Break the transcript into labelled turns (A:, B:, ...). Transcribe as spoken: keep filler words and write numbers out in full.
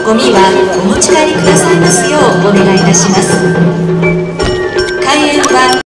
A: ゴミはお持ち帰りくださいますようお願いいたします。